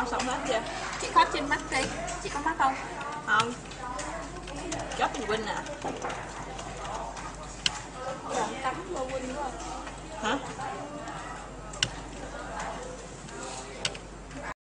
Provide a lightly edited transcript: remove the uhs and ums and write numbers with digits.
Họ xong hết chưa? Chị khóc trên mắt đi. Chị có mắt không? Không. Chốt cho Vinh nè. Tắm vô Vinh quá. Hả?